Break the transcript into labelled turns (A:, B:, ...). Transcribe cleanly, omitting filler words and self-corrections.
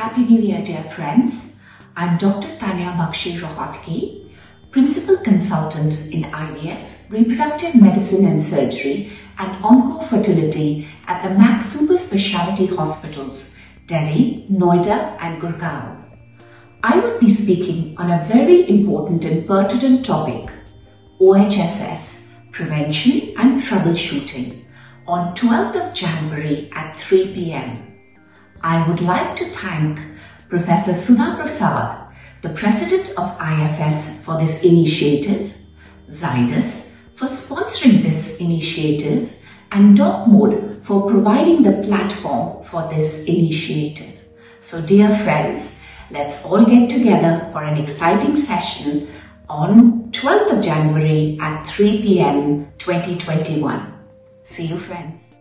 A: Happy New Year, dear friends. I'm Dr. Tanya Bakshi Rohatgi, Principal Consultant in IVF, Reproductive Medicine and Surgery and Onco-Fertility at the Max Super Speciality Hospitals, Delhi, Noida and Gurgaon. I will be speaking on a very important and pertinent topic, OHSS, Prevention and Troubleshooting, on 12th of January at 3 p.m. I would like to thank Professor Sudha Prasad, the President of IFS, for this initiative, Zydus for sponsoring this initiative, and DocMode for providing the platform for this initiative. So dear friends, let's all get together for an exciting session on 12th of January at 3 p.m. 2021. See you friends.